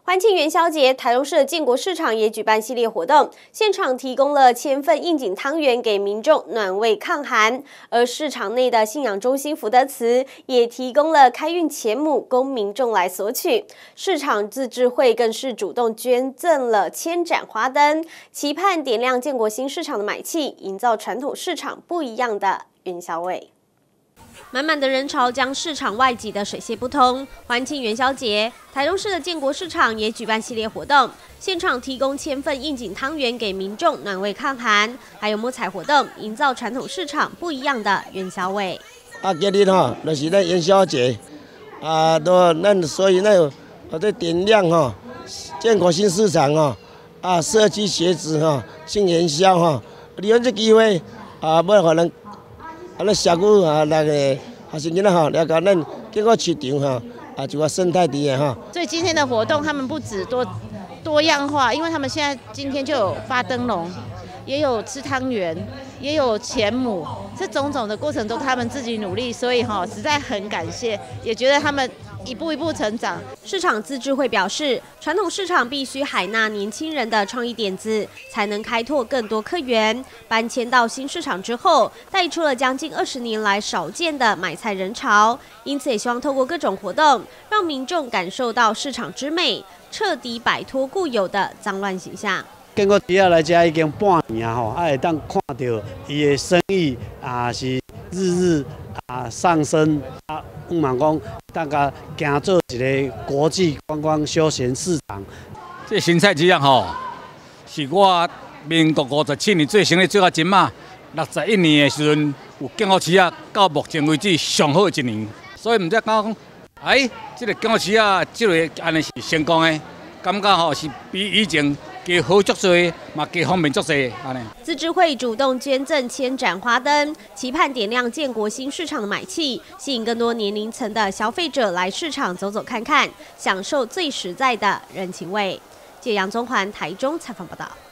欢庆元宵节，台中市的建国市场也举办系列活动，现场提供了1000份应景汤圆给民众暖胃抗寒。而市场内的信仰中心福德祠也提供了开运钱母供民众来索取。市场自治会更是主动捐赠了1000盏花灯，期盼点亮建国新市场的买气，营造传统市场不一样的元宵味。 满满的人潮将市场外挤得水泄不通。欢庆元宵节，台中市的建国市场也举办系列活动，现场提供1000份应景汤圆给民众暖胃抗寒，还有摸彩活动，营造传统市场不一样的元宵味。 今日就是咧元宵节，咱所以在点亮建国新市场社区鞋子庆元宵利用这机会要互咱。 社区那个学生囡仔了解咱建国市场一个生态地的所以今天的活动，他们不止多样化，因为他们现在今天就有发灯笼，也有吃汤圆，也有钱母，这种种的过程都他们自己努力，所以实在很感谢，也觉得他们。 一步一步成长。 市场自治会表示，传统市场必须海纳年轻人的创意点子，才能开拓更多客源。搬迁到新市场之后，带出了将近20年来少见的买菜人潮，因此也希望透过各种活动，让民众感受到市场之美，彻底摆脱固有的脏乱形象。 建国底下来遮已经半年会当看到伊的生意是日上升希望讲大家行做一个国际观光休闲市场。 这新菜市场是我民国57年最成立做到今嘛61年的时阵，有建国市到目前为止上好的一年。所以唔则讲，这个建国市这个安尼是成功的，感觉是比以前。 加好足多，嘛加方便足多，安尼。 自治会主动捐赠1000盏花灯，期盼点亮建国新市场的买气，吸引更多年龄层的消费者来市场走走看看，享受最实在的人情味。记者杨宗环台中采访报道。